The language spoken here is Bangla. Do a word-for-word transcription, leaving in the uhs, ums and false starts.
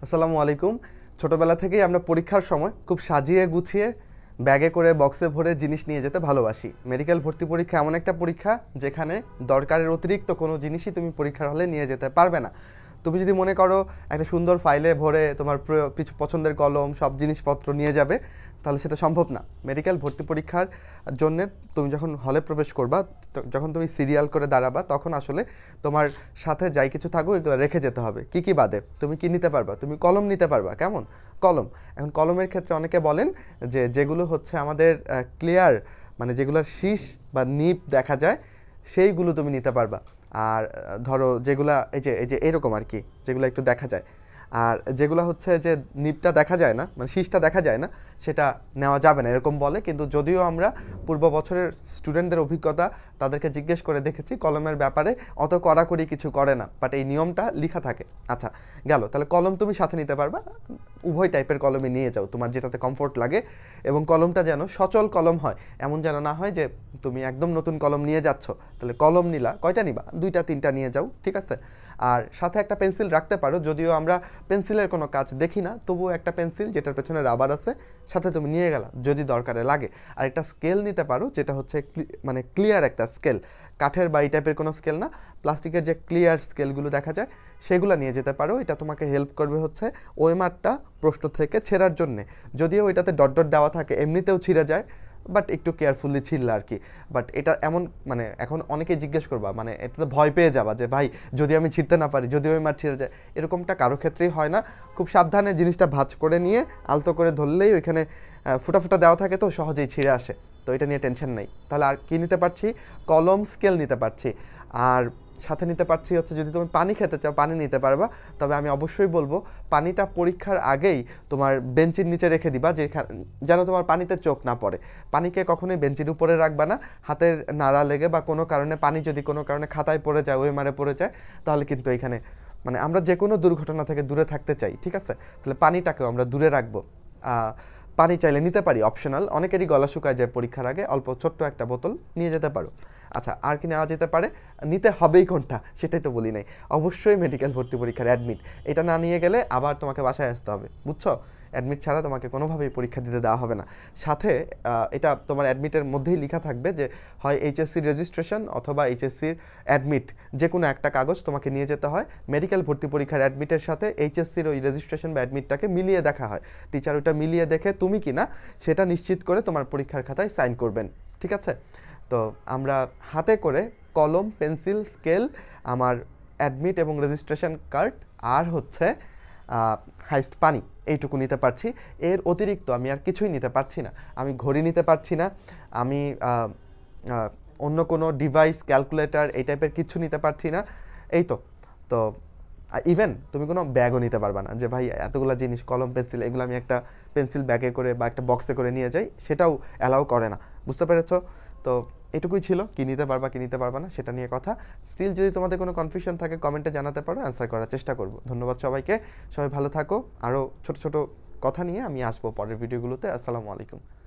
আসসালামু আলাইকুম। ছোটবেলা থেকেই আমরা পরীক্ষার সময় খুব সাজিয়ে গুছিয়ে ব্যাগে করে বক্সে ভরে জিনিস নিয়ে যেতে ভালোবাসি। মেডিকেল ভর্তি পরীক্ষা এমন একটা পরীক্ষা যেখানে দরকারের অতিরিক্ত কোনো জিনিসই তুমি পরীক্ষার হলে নিয়ে যেতে পারবে না। তুমি যদি মনে করো একটা সুন্দর ফাইলে ভরে তোমার কিছু পছন্দের কলম সব জিনিসপত্র নিয়ে যাবে, তাহলে সেটা সম্ভব না। মেডিকেল ভর্তি পরীক্ষার জন্য তুমি যখন হলে প্রবেশ করবা, যখন তুমি সিরিয়াল করে দাঁড়াবা, তখন আসলে তোমার সাথে যাই কিছু থাকবে এগুলো রেখে যেতে হবে। কি কি বাদে তুমি কি নিতে পারবা? তুমি কলম নিতে পারবা। কেমন কলম? এখন কলমের ক্ষেত্রে অনেকে বলেন যে যেগুলো হচ্ছে আমাদের ক্লিয়ার, মানে যেগুলোর শীষ বা নিপ দেখা যায় সেইগুলো তুমি নিতে পারবা। আর ধরো যেগুলা এই যে এই যে এরকম আর কি, যেগুলো একটু দেখা যায়, আর যেগুলো হচ্ছে যে নিপটা দেখা যায় না, মানে শীষটা দেখা যায় না, সেটা নেওয়া যাবে না এরকম বলে। কিন্তু যদিও আমরা পূর্ব বছরের স্টুডেন্টদের অভিজ্ঞতা তাদেরকে জিজ্ঞেস করে দেখেছি, কলমের ব্যাপারে অত কড়াকড়ি কিছু করে না, বাট এই নিয়মটা লেখা থাকে। আচ্ছা গেল, তাহলে কলম তুমি সাথে নিতে পারবা। উভয় টাইপের কলমই নিয়ে যাও, তোমার যেটাতে কমফোর্ট লাগে, এবং কলমটা যেন সচল কলম হয়, এমন যেন না হয় যে তুমি একদম নতুন কলম নিয়ে যাচ্ছ। তাহলে কলম নিলা কয়টা নিবা? দুইটা তিনটা নিয়ে যাও, ঠিক আছে। আর সাথে একটা পেন্সিল রাখতে পারো, যদিও আমরা পেন্সিলের কোনো কাজ দেখি না, তবুও একটা পেন্সিল যেটার পেছনে রাবার আছে সাথে তুমি নিয়ে গেলা যদি দরকারে লাগে। আর একটা স্কেল নিতে পারো, যেটা হচ্ছে মানে ক্লিয়ার একটা স্কেল, কাঠের বা এই টাইপের কোনো স্কেল না, প্লাস্টিকের যে ক্লিয়ার স্কেলগুলো দেখা যায় সেগুলো নিয়ে যেতে পারো। এটা তোমাকে হেল্প করবে হচ্ছে ওএমআরটা প্রশ্ন থেকে ছেঁড়ার জন্যে। যদিও এটাতে ডট ডট দেওয়া থাকে, এমনিতেও ছিঁড়ে যায়, বাট একটু কেয়ারফুলি ছিল আর কি। বাট এটা এমন মানে এখন অনেকেই জিজ্ঞেস করবা, মানে এটাতে ভয় পেয়ে যাবা যে ভাই যদি আমি ছিঁড়তে না পারি, যদি ওই মার ছিঁড়ে যায়, এরকমটা কারো ক্ষেত্রেই হয় না। খুব সাবধানে জিনিসটা ভাঁজ করে নিয়ে আলতো করে ধরলেই ওইখানে ফুটা ফুটা দেওয়া থাকে, তো সহজেই ছিঁড়ে আসে, তো এটা নিয়ে টেনশন নেই। তাহলে আর কি নিতে পারছি? কলম, স্কেল নিতে পারছি। আর সাথে নিতে পারছি হচ্ছে যদি তুমি পানি খেতে চাও পানি নিতে পারবা। তবে আমি অবশ্যই বলবো পানিটা পরীক্ষার আগেই তোমার বেঞ্চির নিচে রেখে দিবা, যে যেন তোমার পানিতে চোখ না পড়ে। পানিকে কখনোই বেঞ্চির উপরে রাখবা না, হাতের নাড়া লেগে বা কোনো কারণে পানি যদি কোনো কারণে খাতায় পড়ে যায়, ওই মারে পড়ে যায়, তাহলে কিন্তু এখানে মানে আমরা যে কোনো দুর্ঘটনা থেকে দূরে থাকতে চাই, ঠিক আছে। তাহলে পানিটাকেও আমরা দূরে রাখবো। পানি চাইলে নিতে পারি, অপশনাল। অনেকেরই গলা শুকায় যায় পরীক্ষার আগে, অল্প ছোট্ট একটা বোতল নিয়ে যেতে পারো। আচ্ছা আর কি নেওয়া যেতে পারে? নিতে হবেই কোনটা সেটাই তো বলি নাই, অবশ্যই মেডিকেল ভর্তি পরীক্ষার অ্যাডমিট। এটা না নিয়ে গেলে আবার তোমাকে বাসায় আসতে হবে, বুঝছো? অ্যাডমিট ছাড়া তোমাকে কোনোভাবেই পরীক্ষা দিতে দেওয়া হবে না। সাথে এটা তোমার অ্যাডমিটের মধ্যেই লেখা থাকবে যে হয় এইচএসসির রেজিস্ট্রেশন অথবা এইচএসসির অ্যাডমিট, যে কোনো একটা কাগজ তোমাকে নিয়ে যেতে হয়। মেডিকেল ভর্তি পরীক্ষার অ্যাডমিটের সাথে এইচএসসির ওই রেজিস্ট্রেশন বা অ্যাডমিটটাকে মিলিয়ে দেখা হয়। টিচার ওইটা মিলিয়ে দেখে তুমি কি না সেটা নিশ্চিত করে তোমার পরীক্ষার খাতায় সাইন করবেন, ঠিক আছে। তো আমরা হাতে করে কলম, পেন্সিল, স্কেল, আমার অ্যাডমিট এবং রেজিস্ট্রেশন কার্ড, আর হচ্ছে হাইস্ট পানি, এইটুকু নিতে পারছি। এর অতিরিক্ত আমি আর কিছুই নিতে পারছি না। আমি ঘড়ি নিতে পারছি না, আমি অন্য কোনো ডিভাইস, ক্যালকুলেটর এই টাইপের কিছু নিতে পারছি না। এই তো তো ইভেন তুমি কোনো ব্যাগও নিতে পারবা না, যে ভাই এতগুলো জিনিস কলম, পেন্সিল, এগুলো আমি একটা পেন্সিল ব্যাগে করে বা একটা বক্সে করে নিয়ে যাই, সেটাও অ্যালাউ করে না। বুঝতে পেরেছো? তো এটুকুই ছিল, কি নিতে পারবা কি নিতে পারবা না সেটা নিয়ে কথা। স্টিল যদি তোমাদের কোনো কনফিউশন থাকে কমেন্টে জানাতে পারো, অ্যান্সার করার চেষ্টা করব। ধন্যবাদ সবাইকে, সবাই ভালো থাকো। আরও ছোট ছোট কথা নিয়ে আমি আসবো পরের ভিডিওগুলোতে। আসসালামু আলাইকুম।